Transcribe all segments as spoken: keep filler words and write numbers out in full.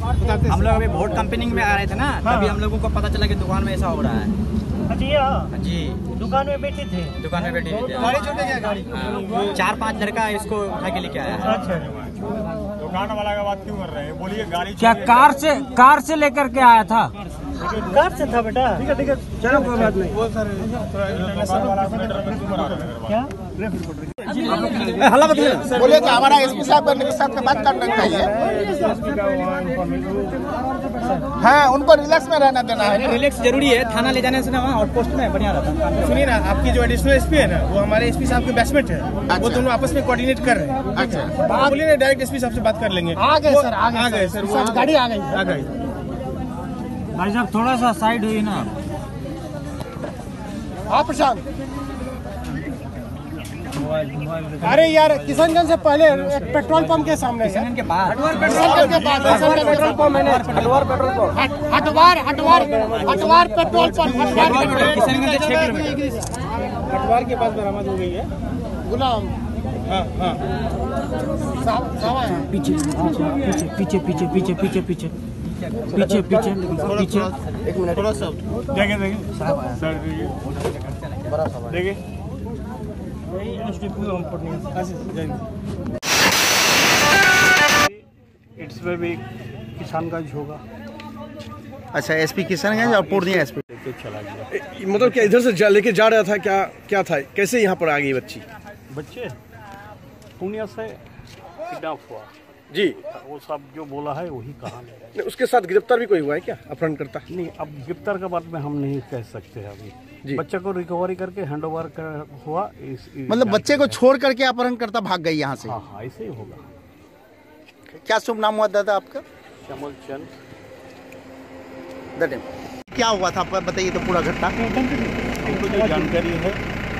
हम लोग अभी वोट कैंपेनिंग में आ रहे थे ना, तभी हम लोगों को पता चला कि दुकान में ऐसा हो रहा है। जी, दुकान में बैठे थे दुकान में बैठे थे। गाड़ी छोटे क्या गाड़ी हाँ, चार पांच लड़का इसको उठा के लेके आया। अच्छा, दुकान वाला का बात क्यों कर रहे हैं? बोलिए गाड़ी क्या कार से कार से लेकर के आया था? कार से था बेटा। ठीक है ठीक है, चलो कोई बात नहीं। वो सर क्या हल्ला बोलिए कि हमारा एसपी साहब का साहब से बात करना चाहिए। हाँ, उनको रिलैक्स में रहना देना है। रिलैक्स जरूरी है, थाना ले जाने से ना वहाँ आउटपोस्ट में बढ़िया रहता। सुनिए ना, आपकी जो एडिशनल एसपी है ना, वो हमारे एसपी साहब के बैचमेट है। अच्छा। वो दोनों आपस में कोऑर्डिनेट कर रहे हैं। अच्छा, बोलिए ना, डायरेक्ट एसपी साहब से बात कर लेंगे। आ गए सर, आ गए सर, वो गाड़ी आ गई आ गई। भाई साहब थोड़ा सा साइड हुई ना आप प्रशांत। अरे यार, किशनगंज से पहले एक पेट्रोल पंप के सामने से के बाद पेट्रोल पंप के पास पेट्रोल पंप है। Hatwar petrol pump Hatwar Hatwar Hatwar petrol pump Kishanganj के छह किलोमीटर हटवार के पास बरामद हो गई है। गुलाम। हाँ हाँ, पीछे पीछे पीछे पीछे पीछे पीछे पीछे पीछे पीछे पीछे एक मिनट, थोड़ा सा देखिए देखिए सर, देखिए देखिए इट्स में भी किशनगंज होगा। अच्छा, एसपी किशनगंज और पूर्णिया एसपी लेके चला गया। मतलब क्या इधर से जा, लेके जा रहा था? क्या क्या था? कैसे यहाँ पर आ गई बच्ची? बच्चे पूर्णिया से किडनैप हुआ जी, वो सब जो बोला है वही कहानी है। उसके साथ गिरफ्तार भी कोई हुआ है क्या अपहरण करता? नहीं, अब गिरफ्तार के बारे में हम नहीं कह सकते हैं अभी जी। बच्चे को रिकवरी करके हैंड ओवर कर हुआ। इस, इस मतलब बच्चे को छोड़ करके अपहरण करता भाग गई यहाँ से? हाँ हाँ, ऐसे ही होगा। क्या शुभ नाम हुआ दादा आपका? श्यामल चंद। दटे क्या हुआ था आपका, बताइए तो पूरा घटना। हमको जो जानकारी है,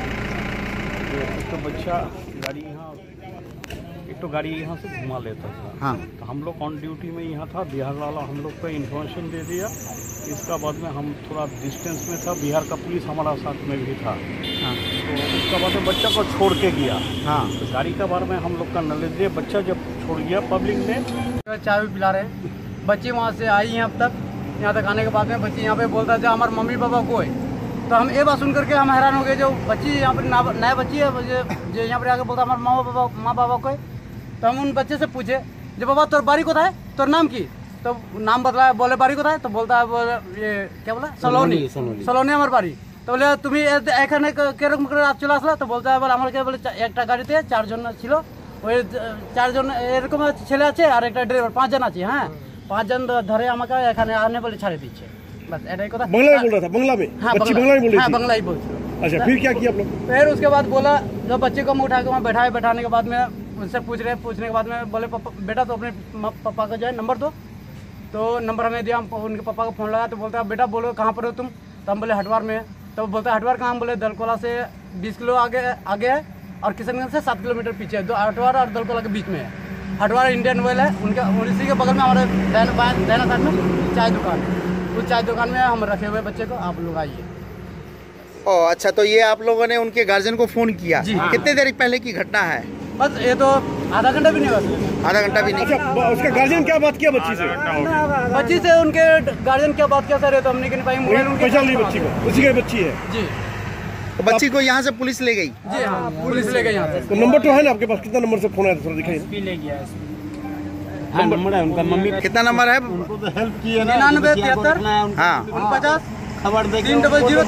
एक तो बच्चा गाड़ी यहाँ एक तो गाड़ी यहाँ से घुमा लेता था। हाँ, तो हम लोग ऑन ड्यूटी में यहाँ था, बिहार वाला हम लोग को इन्फॉर्मेशन दे दिया। इसका बाद में हम थोड़ा डिस्टेंस में था, बिहार का पुलिस हमारा साथ में भी था। हाँ, तो उसका बाद में बच्चा को छोड़ के गया। हाँ, तो गाड़ी का बारे में हम लोग का नॉलेज दिया। बच्चा जब छोड़ गया पब्लिक ने, चाय भी पिला रहे हैं। बच्ची वहाँ से आई हैं, अब तक यहाँ तक आने के बाद में बच्ची यहाँ पे बोलता है हमारे मम्मी पापा को है। तो हम ये बात सुन करके हम हैरान हो गए। जो बच्ची यहाँ पर नया बच्ची है, जो यहाँ पर आके बोलता है हमारे माँ पापा माँ बाबा को है। तो हम उन बच्चे से पूछे, जो बाबा तोर बारी को था है, तोर नाम की? तो नाम बतलाया, बोले बारी को था है। तो बोलता है बोले ये क्या बोला, सलोनी सलोनी हमारे बारी। तो बोले तुम्हें एखाने केरकम करे आप चला আসলা? तो बोलता है बोले हमारे क्या बोले एक गाड़ीते चार जन छिलो, ওই চারজন এরকম ছেলে আছে আর একটা ড্রাইভার, পাঁচ জন আছে। হ্যাঁ, पाँच जन धरे আমাকে এখানে आने बोले ছাড়ে দিচ্ছে। बस এটাই কথা। बांग्ला में बोल रहा था? बांग्ला में? हाँ, बच्ची बांग्ला में बोल रही हाँ, थी? बांग्ला ही बोलती। अच्छा, फिर क्या किया आप लोग? फिर उसके बाद बोला, जब बच्चे को हम उठा के वहाँ बैठाए, बैठाने के बाद में उनसे पूछ रहे, पूछने के बाद में बोले पापा बेटा तो अपने पापा का जो है नंबर दो। तो नंबर हमें दिया, हम उनके पापा को फ़ोन लगा। तो बोलता है बेटा बोलो कहाँ पर हो तुम? तो हम बोले हटवार में। तो बोलता है हटवार कहाँ? हम बोले दलकोला से बीस किलो आगे आगे है और किशनगंज से सात किलोमीटर पीछे है। दो हटवार और दलकोला के बीच में है। हटवार इंडियन ऑयल है, उनके उसी के बगल में हमारे दाहिना साइड में चाय दुकान है। उस चाय दुकान में हम रखे हुए बच्चे को, आप लोग आइए। ओ अच्छा, तो ये आप लोगों ने उनके गार्जियन को फोन किया? कितने देर पहले की घटना है? बस ये तो आधा घंटा भी नहीं हुआ। आधा घंटा भी नहीं। अच्छा, उसका गार्जियन क्या बात किया बच्ची से? बच्ची से उनके गार्जियन क्या बात किया सर, ये तो हमने नहीं पाई। मोबाइल पहचान ली बच्ची को? उसी की बच्ची है जी। तो बच्ची को यहाँ से पुलिस ले गई? जी हाँ, पुलिस ले गई यहाँ से। तो नंबर तो है ना आपके पास? कितना नंबर से फोन आया था, थोड़ा दिखाइए। ले गया हाँ, नंबर है उनका। मम्मी कितना नंबर है? उनको तो हेल्प किया ना। निन्यानवे तिहत्तर हाँ, पचास खबर तीन डबल जीरो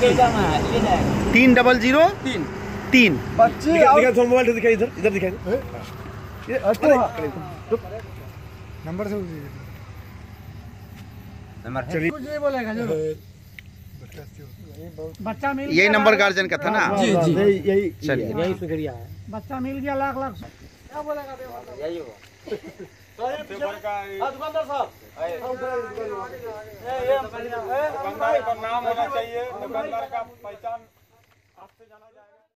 तीन डबल जीरो तीन तीन। बच्ची दिखाइए, थोड़ा मोबाइल से दिखाइए, इधर इधर दिखाइए। नंबर से नंबर है। चलिए बोलेगा जो बच्चा मिल यही नंबर गार्जियन का था ना? जी जी, यही चलिए, यही सुधरिया है। बच्चा मिल गया, लाख लाख क्या बोलेगा? यही होगा। दुकानदार साहब, दुकानदार का नाम होना चाहिए, दुकानदार का पहचान।